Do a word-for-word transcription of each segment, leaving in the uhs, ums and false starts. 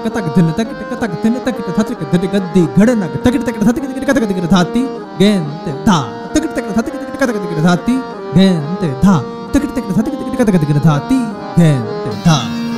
कतक दिन तक कतक दिन तक थतक धट गद्दी घड़नक तक तक थतक तक कतक दिक धाती गेंते धा तक तक थतक तक कतक दिक धाती गेंते धा तक तक थतक तक कतक दिक धाती गेंते धा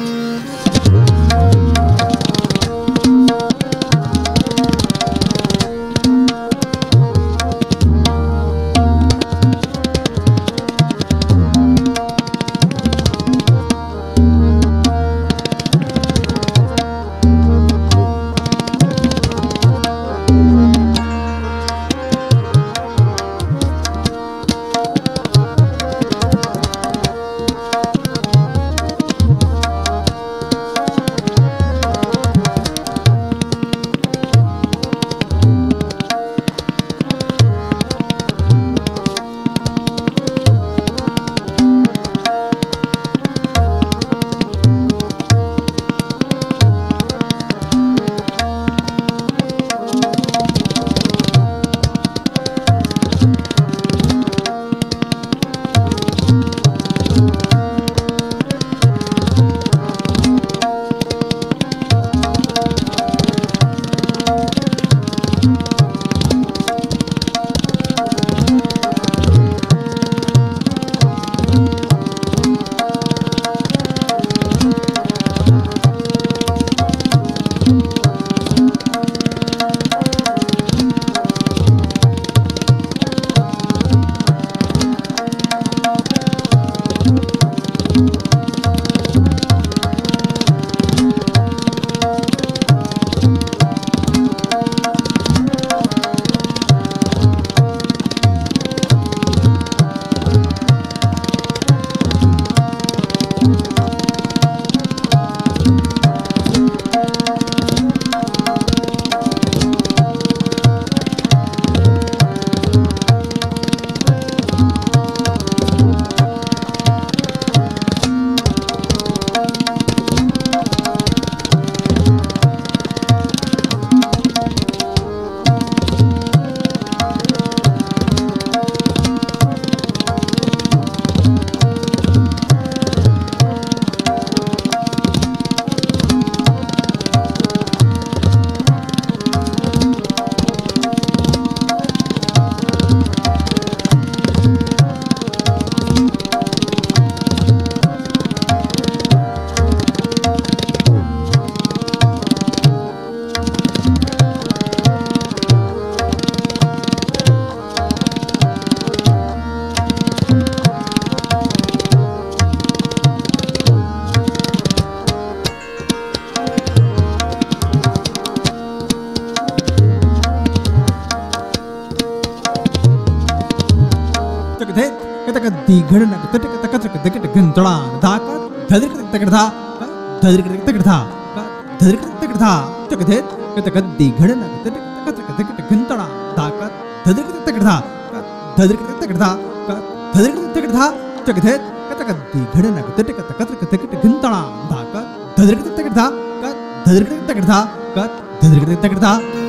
कतक दी घड़नक तटक तकतक तकट गंतड़ा धाका धदरिक तकट धा धदरिक तकट धा धदरिक तकट धा तक धे कतक दी घड़नक तटक तकतक तकट गंतड़ा धाका धदरिक तकट धा धदरिक तकट धा धदरिक तकट धा तक धे कतक दी घड़नक तटक तकतक तकट गंतड़ा धाका धदरिक तकट धा धदरिक तकट धा धदरिक तकट धा